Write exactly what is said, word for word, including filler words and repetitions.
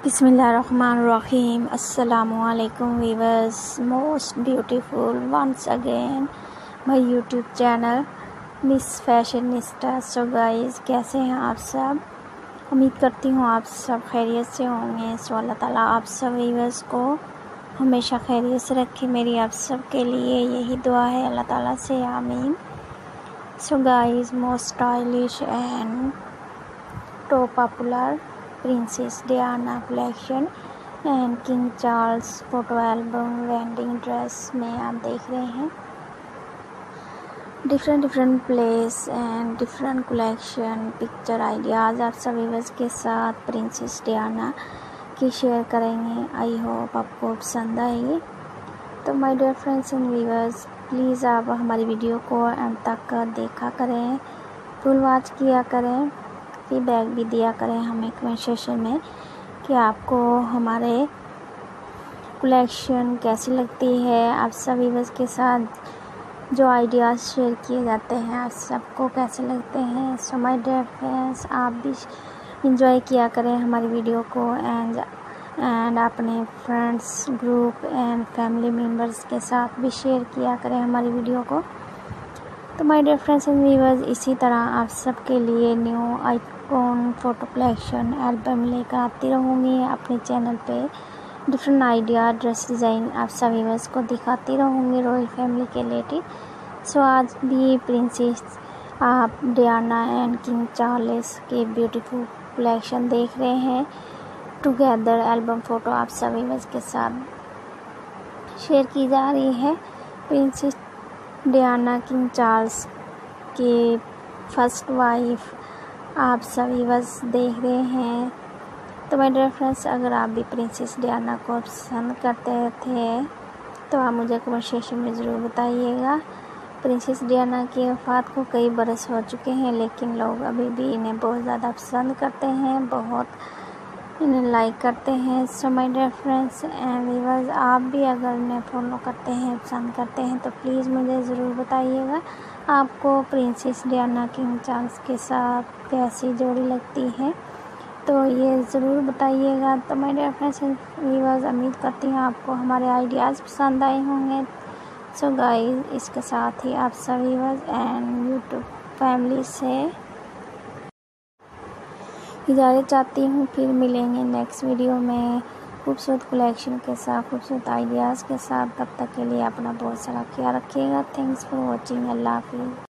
बिस्मिल्लाहिर्रहमानिर्रहीम। अस्सलामुअलैकुम viewers, most beautiful once again my YouTube channel Miss Fashionista. So guys, कैसे हैं आप सब? उम्मीद करती हूँ आप सब खैरियत से होंगे। सो अल्लाह ताला आप सब वीवर्स को हमेशा खैरियत से रखे, मेरी आप सब के लिए यही दुआ है अल्लाह ताला से, आमीन। So guys, most stylish and top popular princess Diana collection and king Charles photo album wedding dress में आप देख रहे हैं different different place and different collection picture ideas आप सभी व्यूअर्स के साथ प्रिंसेस डायना की शेयर करेंगे। आई होप आपको पसंद आएगी। तो my dear friends and viewers, please आप हमारी वीडियो को एंड तक देखा करें, फुल वॉच किया करें, फीडबैक भी दिया करें हमें कमेंट सेक्शन में कि आपको हमारे कलेक्शन कैसी लगती है। आप सब व्यूअर्स के साथ जो आइडियाज़ शेयर किए जाते हैं आप सबको कैसे लगते हैं। सो माय डियर फ्रेंड्स, आप भी इंजॉय किया करें हमारी वीडियो को एंड एंड अपने friends group and family members के साथ भी शेयर किया करें हमारी वीडियो को। तो my dear friends and viewers, इसी तरह आप सबके लिए new icon photo collection album लेकर आती रहूँगी अपने चैनल पे। डिफरेंट आइडिया ड्रेस डिज़ाइन आप सब व्यूअर्स को दिखाती रहूँगी रॉयल फैमिली के रिलेटेड। सो आज भी प्रिंसेस आप डायना एंड किंग चार्ल्स के ब्यूटीफुल कलेक्शन देख रहे हैं। टुगेदर एल्बम फ़ोटो आप सब व्यूअर्स के साथ शेयर की जा रही है। प्रिंसेस डायना किंग चार्ल्स के फर्स्ट वाइफ आप सभी बस देख रहे हैं। तो माय डियर फ्रेंड्स, अगर आप भी प्रिंसेस डायना को पसंद करते थे तो आप मुझे कमेंट सेक्शन में ज़रूर बताइएगा। प्रिंसेस डायना की वफ़ात को कई बरस हो चुके हैं, लेकिन लोग अभी भी इन्हें बहुत ज़्यादा पसंद करते हैं, बहुत इन्हें लाइक करते हैं। So my dear friends and viewers, आप भी अगर इन्हें फॉलो करते हैं, पसंद करते हैं तो प्लीज़ मुझे ज़रूर बताइएगा आपको प्रिंसेस डायना किंग चार्ल्स के साथ कैसी जोड़ी लगती है, तो ये ज़रूर बताइएगा। तो my dear friends and viewers, उम्मीद करती हूँ आपको हमारे आइडियाज़ पसंद आए होंगे। सो गाइस, इसके साथ ही आप सभी व्यूअर्स एंड यूट्यूब फैमिली से इजाज़त चाहती हूँ। फिर मिलेंगे नेक्स्ट वीडियो में खूबसूरत कलेक्शन के साथ, खूबसूरत आइडियाज़ के साथ। तब तक के लिए अपना बहुत सारा ख्याल रखिएगा। Thanks for watching. अल्लाह हाफिज़।